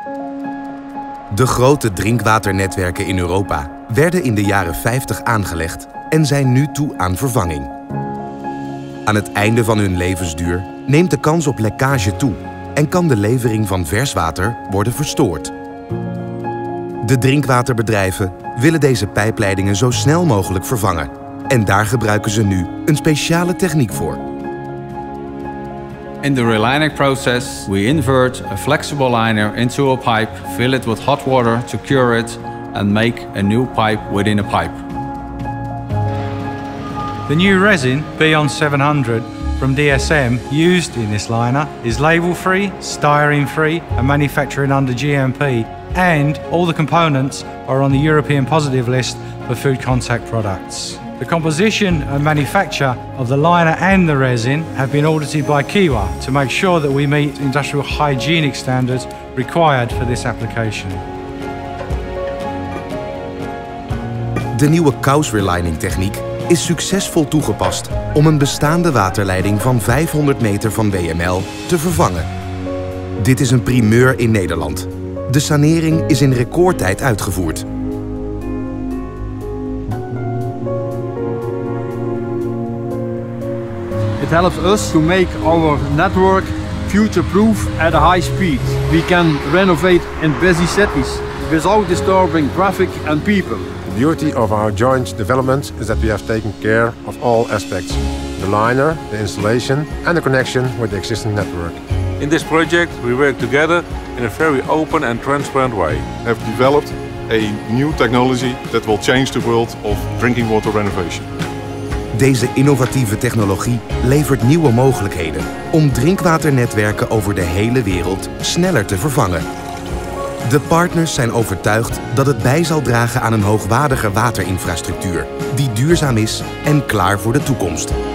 De grote drinkwaternetwerken in Europa werden in de jaren 50 aangelegd en zijn nu toe aan vervanging. Aan het einde van hun levensduur neemt de kans op lekkage toe en kan de levering van vers water worden verstoord. De drinkwaterbedrijven willen deze pijpleidingen zo snel mogelijk vervangen en daar gebruiken ze nu een speciale techniek voor. In the relining process, we invert a flexible liner into a pipe, fill it with hot water to cure it, and make a new pipe within a pipe. The new resin, Beyond 700 from DSM, used in this liner is label-free, styrene-free, and manufactured under GMP, and all the components are on the European Positive List for food contact products. The composition and manufacture of the liner and the resin have been audited by Kiwa to make sure that we meet industrial hygienic standards required for this application. De nieuwe Kaus-relining techniek is succesvol toegepast om een bestaande waterleiding van 500 meter van WML te vervangen. Dit is een primeur in Nederland. De sanering is in recordtijd uitgevoerd. It helps us to make our network future-proof at a high speed. We can renovate in busy cities without disturbing traffic and people. The beauty of our joint development is that we have taken care of all aspects. The liner, the installation and the connection with the existing network. In this project we work together in a very open and transparent way. We have developed a new technology that will change the world of drinking water renovation. Deze innovatieve technologie levert nieuwe mogelijkheden om drinkwaternetwerken over de hele wereld sneller te vervangen. De partners zijn overtuigd dat het bij zal dragen aan een hoogwaardige waterinfrastructuur die duurzaam is en klaar voor de toekomst.